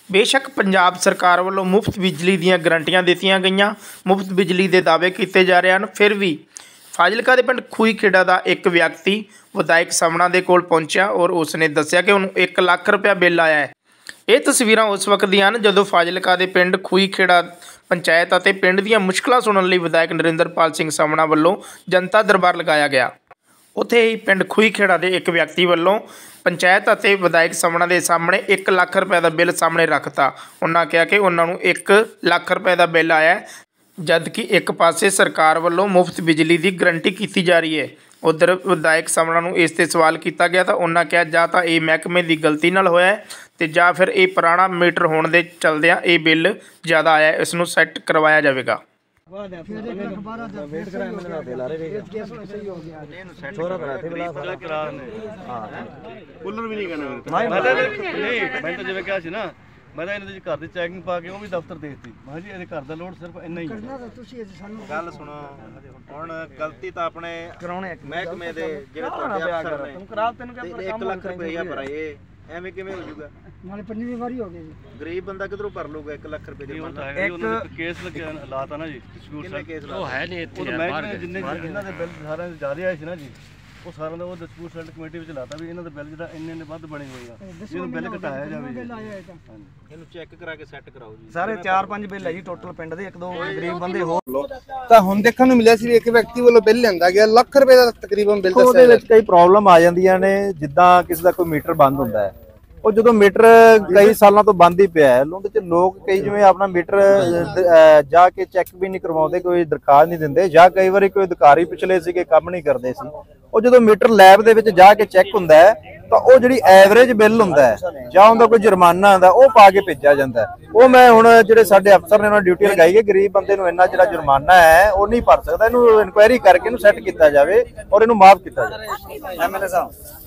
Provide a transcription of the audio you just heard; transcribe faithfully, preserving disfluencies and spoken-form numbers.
बेशक पंजाब सरकार वालों मुफ्त बिजली दीयां गारंटियां दित्तियां गईयां, मुफ्त बिजली के दावे किए जा रहे हैं, फिर भी फाजिलका के पिंड खूईखेड़ा का एक व्यक्ति विधायक समणा के कोल पहुंचा और उसने दस्सिया कि उन्होंने एक लाख रुपया बिल आया है। ये तस्वीरां उस वक्त दी हन जदों फाजिलका के पिंड खूईखेड़ा पंचायत और पिंड दीयां मुश्किलां सुनन लई विधायक नरिंदरपाल सिंह समणा वालों जनता दरबार लगाया गया। उत्थे ही पिंड खूईखेड़ा के एक व्यक्ति वालों पंचायत और विधायक समणा के सामने एक लाख रुपए का बिल सामने रखता। उन्होंने कहा कि उन्होंने एक लाख रुपए का बिल आया है, जबकि एक पासे सरकार वालों मुफ्त बिजली की गारंटी की जा रही है। उधर विधायक समणा नूं इस ते सवाल किया गया तो उन्होंने कहा जां तां ये महकमे की गलती नाल होया है ते जां फिर ये पुराना मीटर होने के चलदियां ये बिल ज़्यादा आया, इसनूं सैट करवाया जाएगा। मैं तो इन्हें घर की चैकिंग पा के वो भी दफ्तर देती मैं जी ये घर का लोड सिर्फ इन्ना ही गल सुनो हुण गलती तो अपने महकमे दे जिहड़े तुहाडे अफसर ने तुम करा तैनूं क्या एक लाख रुपया भराए एवें किवें हो जाऊगा नाले पंजवीं वारी हो गई गरीब बंदा किधरों भर लूगा एक लाख रुपए दी एक केस लगे लाता ना जी डिस्प्यूट केस वो है नहीं इत्थे बाहर जिन्ने जिन्हां दे बिल सारे ज्यादा आए सी ना जी वो सारा वो डिस्प्यूट सेटल कमेटी में लाता भी इन्हां दे बिल जिहड़ा इन्ने इन्ने वध बने होए आ इन्हूं बिल घटाया जावे इन्हूं चेक करा के सैट कराओ जी। सारे चार पांच बिल है जी टोटल पिंड दे, एक दो गरीब बंदे हो ਤਾਂ ਹੁਣ ਦੇਖਣ ਨੂੰ ਮਿਲਿਆ ਸੀ ਵੀ ਇੱਕ ਵਿਅਕਤੀ ਵੱਲੋਂ ਬਿੱਲ ਲਿਆਂਦਾ ਗਿਆ ਲੱਖ ਰੁਪਏ ਦਾ ਤਕਰੀਬਨ ਬਿੱਲ ਦੱਸਿਆ। ਉਹਦੇ ਵਿੱਚ ਕਈ ਪ੍ਰੋਬਲਮ ਆ ਜਾਂਦੀਆਂ ਨੇ, ਜਿੱਦਾਂ ਕਿਸੇ ਦਾ ਕੋਈ ਮੀਟਰ ਬੰਦ ਹੁੰਦਾ ਹੈ, ਉਹ ਜਦੋਂ ਮੀਟਰ ਕਈ ਸਾਲਾਂ ਤੋਂ ਬੰਦ ਹੀ ਪਿਆ ਹੈ, ਉਹਦੇ ਚ ਲੋਕ ਕਈ ਜਿਵੇਂ ਆਪਣਾ ਮੀਟਰ ਜਾ ਕੇ ਚੈੱਕ ਵੀ ਨਹੀਂ ਕਰਵਾਉਂਦੇ, ਕੋਈ ਦਰਖਾਸਤ ਨਹੀਂ ਦਿੰਦੇ, ਜਾਂ ਕਈ ਵਾਰੀ ਕੋਈ ਅਧਿਕਾਰੀ ਪਿਛਲੇ ਸੀਗੇ ਕੰਮ ਨਹੀਂ ਕਰਦੇ ਸੀ, ਉਹ ਜਦੋਂ ਮੀਟਰ ਲੈਬ ਦੇ ਵਿੱਚ ਜਾ ਕੇ ਚੈੱਕ ਹੁੰਦਾ ਹੈ ਤਾਂ ਉਹ ਜਿਹੜੀ ਐਵਰੇਜ ਬਿੱਲ ਹੁੰਦਾ ਹੈ ਜਾਂ ਉਹਦਾ ਕੋਈ ਜੁਰਮਾਨਾ ਹੁੰਦਾ ਉਹ ਪਾ ਕੇ ਭੇਜਿਆ ਜਾਂਦਾ। ਉਹ ਮੈਂ ਹੁਣ ਜਿਹੜੇ ਸਾਡੇ ਅਫਸਰ ਨੇ ਉਹਨਾਂ ਡਿਊਟੀ ਲਗਾਈ ਹੈ, ਗਰੀਬ ਬੰਦੇ ਨੂੰ ਇੰਨਾ ਜਿਹੜਾ ਜੁਰਮਾਨਾ ਹੈ ਉਹ ਨਹੀਂ ਭਰ ਸਕਦਾ, ਇਹਨੂੰ ਇਨਕੁਆਇਰੀ ਕਰਕੇ ਇਹਨੂੰ ਸੈੱਟ ਕੀਤਾ ਜਾਵੇ ਔਰ ਇਹਨੂੰ ਮਾਫ ਕੀਤਾ ਜਾਵੇ। ਐਮਐਲਏ ਸਾਹਿਬ